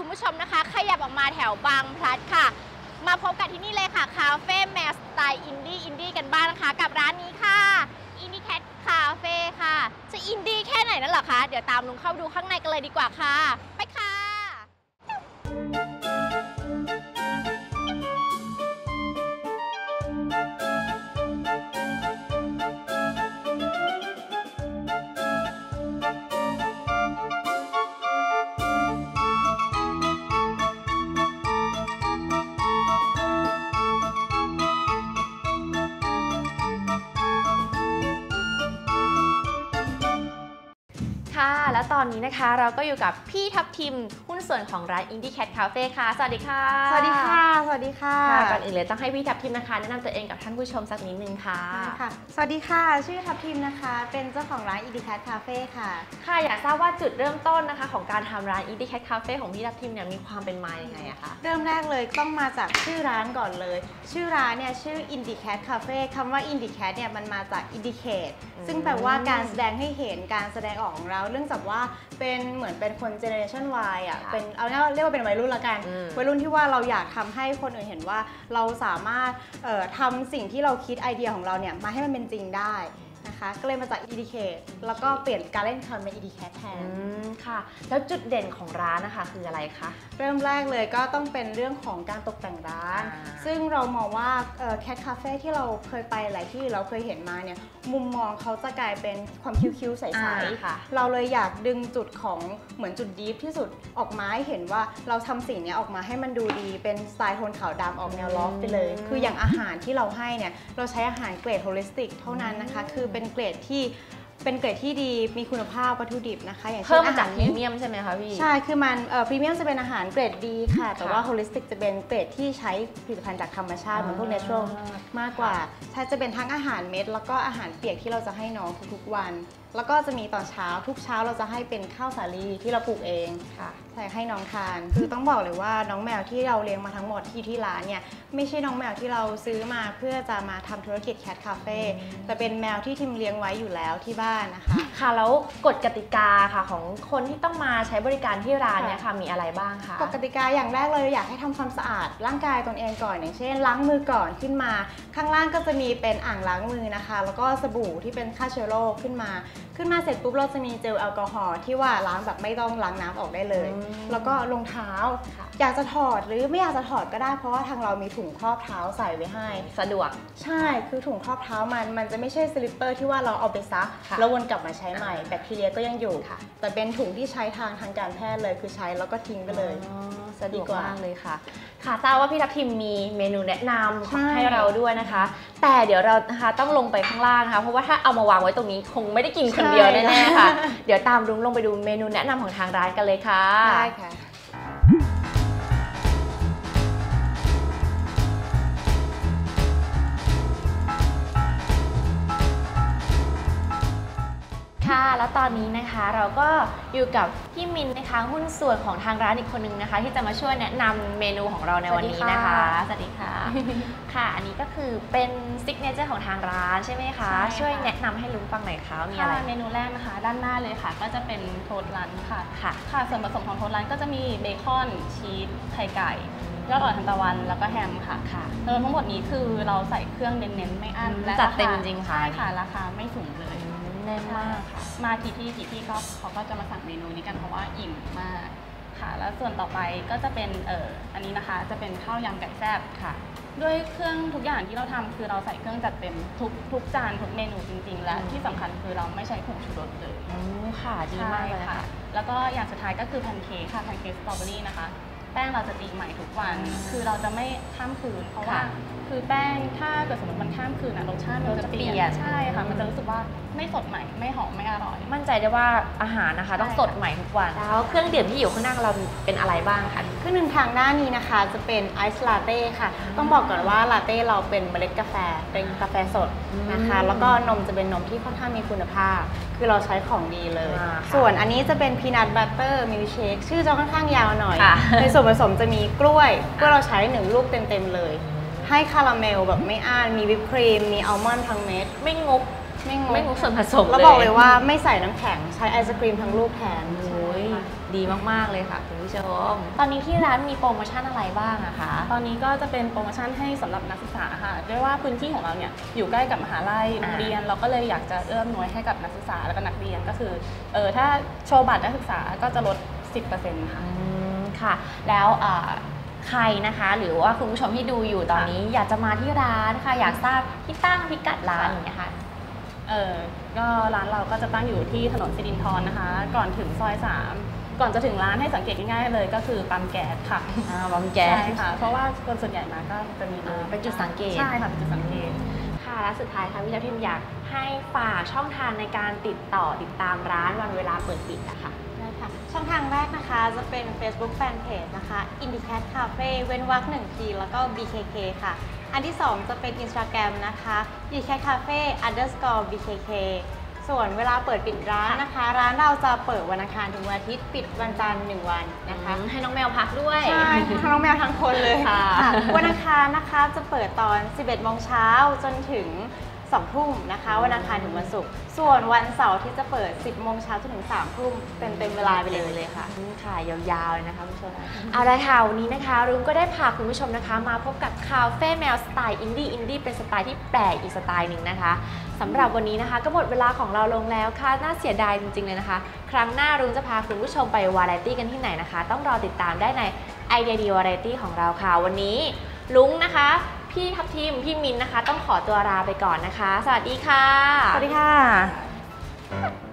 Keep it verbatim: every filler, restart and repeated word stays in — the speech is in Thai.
ผู้ชมนะคะขยับออกมาแถวบางพลัดค่ะมาพบกันที่นี่เลยค่ะคาเฟ่แมวสไตล์อินดี้อินดี้กันบ้างนะคะกับร้านนี้ค่ะอินดี้แคทคาเฟ่ค่ะจะอินดี้แค่ไหนนั่นเหรอคะเดี๋ยวตามลุงเข้าดูข้างในกันเลยดีกว่าค่ะไปค่ะค่ะและตอนนี้นะคะเราก็อยู่กับพี่ทับทิมหุ้นส่วนของร้าน Indie Cat Cafe ค่ะสวัสดีค่ะสวัสดีค่ะสวัสดีค่ะก่อนอื่นเลยต้องให้พี่ทับทิมนะคะแนะนำตัวเองกับท่านผู้ชมสักนิดนึงค่ะค่ะสวัสดีค่ะชื่อทับทิมนะคะเป็นเจ้าของร้าน Indie Cat Cafe ค่ะค่ะอยากทราบว่าจุดเริ่มต้นนะคะของการทำร้าน Indie Cat Cafe ของพี่ทับทิมเนี่ยมีความเป็นมาอย่างไงอะคะเริ่มแรกเลยต้องมาจากชื่อร้านก่อนเลยชื่อร้านเนี่ยชื่อ Indie Cat Cafe คำว่า Indie Cat เนี่ยมันมาจาก indicate ซึ่งแปลว่าการแสดงให้เห็นการแสดงออกของเราเรื่องจากว่าเป็นเหมือนเป็นคน generation Y อ่ะเป็นเอาเรียกว่าเป็นวัยรุ่นละกันวัยรุ่นที่ว่าเราอยากทำให้คนอื่นเห็นว่าเราสามารถทำสิ่งที่เราคิดไอเดียของเราเนี่ยมาให้มันเป็นจริงได้นะคะก็เลยมาจาก indicate แล้วก็เปลี่ยนการเล่นคำเป็น indicate แทนค่ะแล้วจุดเด่นของร้านนะคะคืออะไรคะเริ่มแรกเลยก็ต้องเป็นเรื่องของการตกแต่งร้านซึ่งเรามองว่า Cat Cafe ที่เราเคยไปหลายที่เราเคยเห็นมาเนี่ยมุมมองเขาจะกลายเป็นความคิ้วๆใสๆเราเลยอยากดึงจุดของเหมือนจุดดีฟที่สุดออกมาให้เห็นว่าเราทำสิ่งนี้ออกมาให้มันดูดีเป็นสไตล์โทนขาวดำออกแนวลอฟไปเลยคืออย่างอาหารที่เราให้เนี่ยเราใช้อาหารเกรดโฮลิสติกเท่านั้นนะคะคือเป็นเกรดที่เป็นเกรดที่ดีมีคุณภาพวัตถุดิบนะคะอย่างเช่นอาหารพรีเมียมใช่ไหมคะพี่ใช่คือมันพรีเมียมจะเป็นอาหารเกรดดีค่ะแต่ว่าโฮลิสติกจะเป็นเกรดที่ใช้ผลิตภัณฑ์จากธรรมชาติเหมือนพวกเนเชอรัลมากกว่าใช่จะเป็นทั้งอาหารเม็ดแล้วก็อาหารเปียกที่เราจะให้น้องทุกๆวันแล้วก็จะมีตอนเช้าทุกเช้าเราจะให้เป็นข้าวสาลีที่เราปลูกเองใส่ให้น้องทานคือต้องบอกเลยว่าน้องแมวที่เราเลี้ยงมาทั้งหมดที่ที่ร้านเนี่ยไม่ใช่น้องแมวที่เราซื้อมาเพื่อจะมาทำธุรกิจ Cat Cafe แต่เป็นแมวที่ทิมเลี้ยงไว้อยู่แล้วที่บ้านนะคะค่ะแล้วกฎกติกาค่ะของคนที่ต้องมาใช้บริการที่ร้านเนี่ยค่ะมีอะไรบ้างคะกฎกติกาอย่างแรกเลยอยากให้ทำความสะอาดร่างกายตนเองก่อนอย่างเช่นล้างมือก่อนขึ้นมาข้างล่างก็จะมีเป็นอ่างล้างมือนะคะแล้วก็สบู่ที่เป็นฆ่าเชื้อโรคขึ้นมาขึ้นมาเสร็จปุ๊บเราจะมีเจลแอลกอฮอล์ที่ว่าล้างแบบไม่ต้องล้างน้ำออกได้เลยแล้วก็รองเท้าอยากจะถอดหรือไม่อยากจะถอดก็ได้เพราะว่าทางเรามีถุงครอบเท้าใส่ไว้ให้สะดวกใช่คือถุงครอบเท้ามันมันจะไม่ใช่สลิปเปอร์ที่ว่าเราเอาไปซักแล้ววนกลับมาใช้ใหม่แบคทีเรียก็ยังอยู่แต่เป็นถุงที่ใช้ทางทางการแพทย์เลยคือใช้แล้วก็ทิ้งไปเลยสะดวกมากเลยค่ะค่ะทราบว่าพี่ทับทิมมีเมนูแนะนำให้เราด้วยนะคะแต่เดี๋ยวเรานะคะต้องลงไปข้างล่างนะคะเพราะว่าถ้าเอามาวางไว้ตรงนี้คงไม่ได้กินคนเดียวแน่ๆค่ะเดี๋ยวตามรุ้งลงไปดูเมนูแนะนำของทางร้านกันเลยค่ะได้ค่ะค่ะแล้วตอนนี้นะคะเราก็อยู่กับพี่มินนะคะหุ้นส่วนของทางร้านอีกคนนึงนะคะที่จะมาช่วยแนะนำเมนูของเราในวันนี้นะคะสวัสดีค่ะค่ะอันนี้ก็คือเป็นซิกเนเจอร์ของทางร้านใช่ไหมคะช่วยแนะนำให้ลุงฟังหน่อยค่ะมีอะไรเมนูแรกนะคะด้านหน้าเลยค่ะก็จะเป็นโทสต์รันค่ะค่ะค่ะส่วนผสมของโทสต์รันก็จะมีเบคอนชีสไข่ไก่ยอดอ่อนทานตะวันแล้วก็แฮมค่ะค่ะทั้งหมดนี้คือเราใส่เครื่องเน้นๆไม่อั้นและจัดเต็มจริงค่ะใช่ค่ะราคาไม่สูงเลยแน่นมากค่ะมากี่ที่กี่ที่ก็เขาก็จะมาสั่งเมนูนี้กันเพราะว่าอิ่มมากค่ะแล้วส่วนต่อไปก็จะเป็นเอ่ออันนี้นะคะจะเป็นข้าวยำไก่แซ่บค่ะด้วยเครื่องทุกอย่างที่เราทำคือเราใส่เครื่องจัดเต็มทุกทุกจานทุกเมนูจริงๆและที่สำคัญคือเราไม่ใช้ผงชูรสเลยอ๋อค่ะดีมากเลยค่ะแล้วก็อย่างสุดท้ายก็คือแพนเค้กค่ะแพนเค้กสตรอเบอรี่นะคะแป้งเราจะตีใหม่ทุกวันคือเราจะไม่ข้ามคืนเพราะว่าคือแป้งถ้าเกิดสมมติมันข้ามคืนอะรสชาติมันจะเปลี่ยนใช่ค่ะมันจะรู้สึกว่าไม่สดใหม่ไม่หอมไม่อร่อยมั่นใจได้ว่าอาหารนะคะต้องสดใหม่ทุกวันแล้วเครื่องดื่มที่อยู่ข้างหน้าเราเป็นอะไรบ้างคะเครื่องดื่มทางด้านนี้นะคะจะเป็นไอซ์ลาเต้ค่ะต้องบอกก่อนว่าลาเต้เราเป็นเมล็ดกาแฟเป็นกาแฟสดนะคะแล้วก็นมจะเป็นนมที่ค่อนข้างมีคุณภาพคือเราใช้ของดีเลยส่วนอันนี้จะเป็นพีนัทบัตเตอร์มิลค์เชคชื่อจะค่อนข้างยาวหน่อยในส่วนผสมจะมีกล้วยกล้วยเราใช้หนึ่งลูกเต็มๆเลยให้คาราเมลแบบไม่อ้านมีวิปครีมมีอัลมอนด์ทั้งเม็ดไม่งกไม่งไม่งกส่วนผสมเลยแล้วบอกเลยว่าไม่ใส่น้ำแข็งใช้ไอศกรีมทั้งลูกแทนโอ้ยดีมากๆเลยค่ะคุณผู้ชมตอนนี้ที่ร้านมีโปรโมชั่นอะไรบ้างอะคะตอนนี้ก็จะเป็นโปรโมชั่นให้สำหรับนักศึกษาค่ะด้วยว่าพื้นที่ของเราเนี่ยอยู่ใกล้กับมหาลัยโรงเรียนเราก็เลยอยากจะเอื้อมหน่วยให้กับนักศึกษาและก็นักเรียนก็คือเออถ้าโชว์บัตรนักศึกษาก็จะลด สิบเปอร์เซ็นต์ ค่ะอืมค่ะแล้วใครนะคะหรือว่าคุณผู้ชมที่ดูอยู่ตอนนี้อยากจะมาที่ร้านค่ะอยากทราบที่ตั้งพิกัดร้านอย่างเงี้ยค่ะเออก็ร้านเราก็จะตั้งอยู่ที่ถนนสิรินธรนะคะก่อนถึงซอยสามก่อนจะถึงร้านให้สังเกตง่ายๆเลยก็คือปั๊มแก๊สค่ะปั๊มแก๊สใช่ค่ะเพราะว่าคนส่วนใหญ่มาก็จะมีเป็นจุดสังเกตใช่ค่ะเป็นจุดสังเกตค่ะและสุดท้ายค่ะพี่ทัพทิมอยากให้ฝากช่องทางในการติดต่อติดตามร้านวันเวลาเปิดปิดอะค่ะช่องทางแรกนะคะจะเป็น Facebook Fanpage นะคะ Indicat Cafe เว้นวรรคหนึ่งทีแล้วก็ บี เค เค ค่ะอันที่สองจะเป็น Instagram นะคะ Indicat Cafe underscore บี เค เค ส่วนเวลาเปิดปิดร้านนะคะร้านเราจะเปิดวันอังคารถึงวันอาทิตย์ปิดวันจันทร์หนึ่งวันนะคะให้น้องแมวพักด้วยใช่ทั้งน้องแมวทั้งคนเลยค่ะวันอังคารนะคะจะเปิดตอน สิบเอ็ดโมงเช้าจนถึงสองทุ่มนะคะวันอังคารถึงวันศุกร์ส่วนวันเสาร์ที่จะเปิด สิบโมงเช้าจนถึงสามทุ่มเต็มเต็มเวลาไปเลยเลยค่ะค่ะยาวๆเลยนะคะคุณผู้ชมเอาละค่ะวันนี้นะคะรุ้งก็ได้พาคุณผู้ชมนะคะมาพบกับคาเฟ่แมวสไตล์อินดี้อินดี้เป็นสไตล์ที่แปลกอีกสไตล์หนึ่งนะคะสำหรับวันนี้นะคะก็หมดเวลาของเราลงแล้วค่ะน่าเสียดายจริงๆเลยนะคะครั้งหน้ารุ้งจะพาคุณผู้ชมไปวาไรตี้กันที่ไหนนะคะต้องรอติดตามได้ในไอเดียดีวาไรตี้ของเราค่ะวันนี้รุ้งนะคะพี่ทัพทิมพี่มินนะคะต้องขอตัวลาไปก่อนนะคะสวัสดีค่ะสวัสดีค่ะ